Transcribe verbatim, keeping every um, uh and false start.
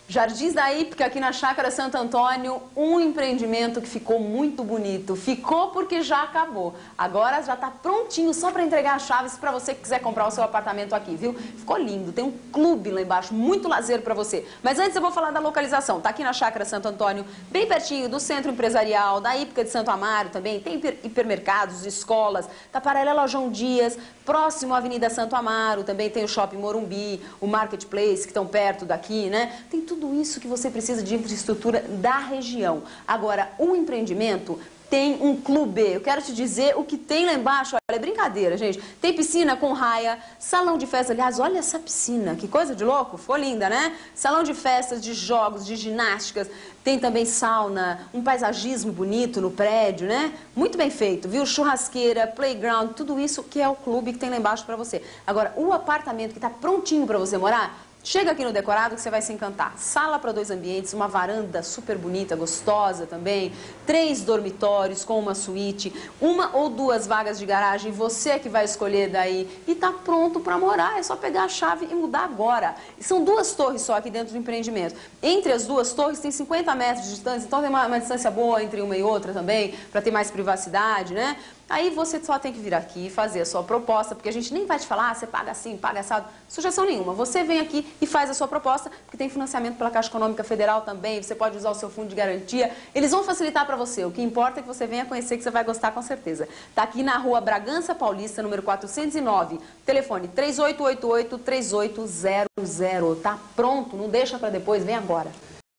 Jardins da Hípica, aqui na Chácara Santo Antônio, um empreendimento que ficou muito bonito. Ficou porque já acabou. Agora já está prontinho só para entregar as chaves para você que quiser comprar o seu apartamento aqui, viu? Ficou lindo, tem um clube lá embaixo, muito lazer para você. Mas antes eu vou falar da localização. Está aqui na Chácara Santo Antônio, bem pertinho do Centro Empresarial, da Hípica de Santo Amaro também. Tem hiper, hipermercados, escolas, está paralelo ao João Dias, próximo à Avenida Santo Amaro, também tem o Shopping Morumbi, o Marketplace, que estão perto daqui, né? Tem tudo isso que você precisa de infraestrutura da região. Agora, o empreendimento tem um clube. Eu quero te dizer o que tem lá embaixo. Olha, é brincadeira, gente. Tem piscina com raia, salão de festa. Aliás, olha essa piscina, que coisa de louco. Ficou linda, né? Salão de festas, de jogos, de ginásticas. Tem também sauna, um paisagismo bonito no prédio, né? Muito bem feito, viu? Churrasqueira, playground, tudo isso que é o clube que tem lá embaixo para você. Agora, o apartamento que está prontinho para você morar, chega aqui no decorado que você vai se encantar. Sala para dois ambientes, uma varanda super bonita, gostosa também, três dormitórios com uma suíte, uma ou duas vagas de garagem, você é que vai escolher daí e tá pronto para morar, é só pegar a chave e mudar agora. E são duas torres só aqui dentro do empreendimento. Entre as duas torres tem cinquenta metros de distância, então tem uma, uma distância boa entre uma e outra também, para ter mais privacidade, né? Aí você só tem que vir aqui e fazer a sua proposta, porque a gente nem vai te falar, ah, você paga assim, paga assado, sugestão nenhuma. Você vem aqui e faz a sua proposta, porque tem financiamento pela Caixa Econômica Federal também, você pode usar o seu fundo de garantia. Eles vão facilitar para você, o que importa é que você venha conhecer, que você vai gostar com certeza. Está aqui na rua Bragança Paulista, número quatrocentos e nove, telefone três oito oito oito, três oito zero zero. Tá pronto, não deixa para depois, vem agora.